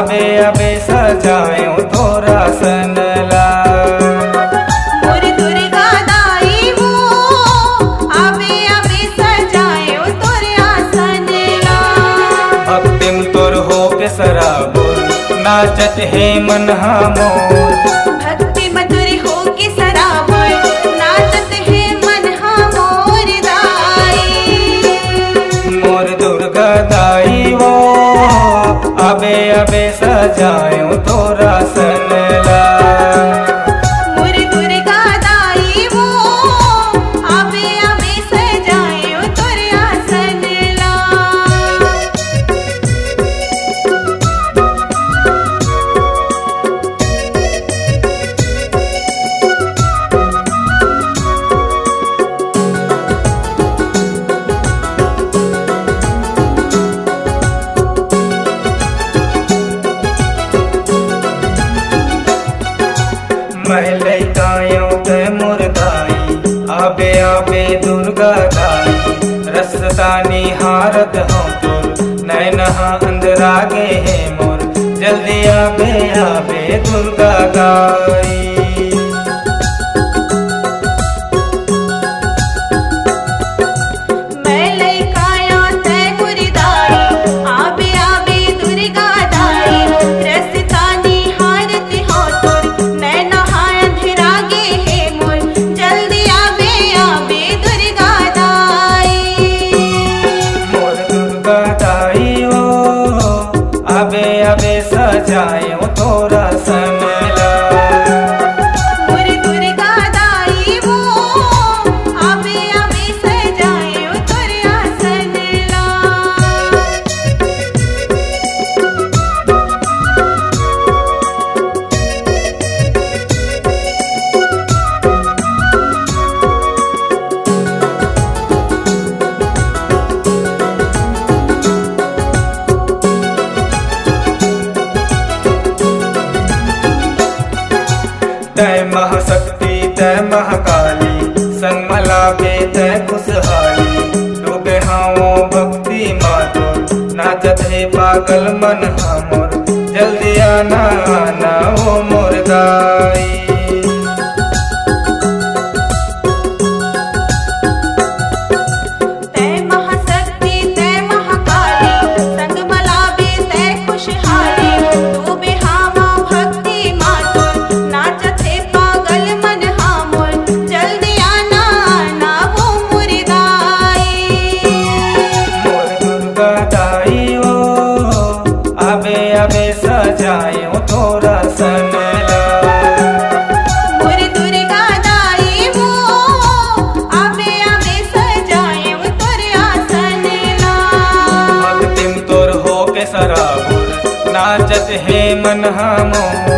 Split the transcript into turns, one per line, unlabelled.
आबे आबे सजायो तोरा सनला।
मोर दुर्गा दाई वो आबे आबे सजायो तोरा सनला।
भक्तिम तोर हो के सराबुर नाचत है मन मोर।
भक्ति मधुर हो के सराबुर नाचत है मन मोर दाई।
मोर दुर्गा दाई वो आबे आबे सजायो तोरा सनला।
मोर दुर्गा दाई वो आबे आबे सजायो तोरा सनला।
महले कायो ते मोर दाई आबे आबे दुर्गा दाई। रसतानी हारत हो तोर नैनहा अंदर आगे है मोर। जल्दी आबे आबे दुर्गा दाई। आबे आबे सजायो तोरा सनला।
मोर दुर्गा दाई वो आबे आबे सजायो तोरा सनला।
तय महाशक्ति तय महाकाली संग मलाबे तय खुशहाली। डूबे हाओ भक्ति मातोर नाचत है पागल मन मोर। जल्दी आना आना ओ मोर दाई।
तय महाशक्ति तय महाकाली संग मलाबे तय खुशहाली। डूबे हावा भक्ति मातोर नाचत है पागल मन मोर। जल्दी आना आना वो मोर दाई।
मोर दुर्गा दाई ओ आबे आबे सजायो तोरा सनला।
मोर दुर्गा दाई वो आबे आबे सजायो तोरा सनला।
भक्तिम तोर हो के सराबुर नाचत है मन मोर।